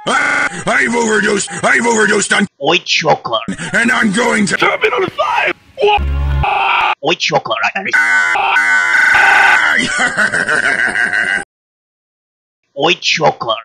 I've overdosed on white chocolate. And I'm going to Turn it on the fire! White chocolate. White chocolate.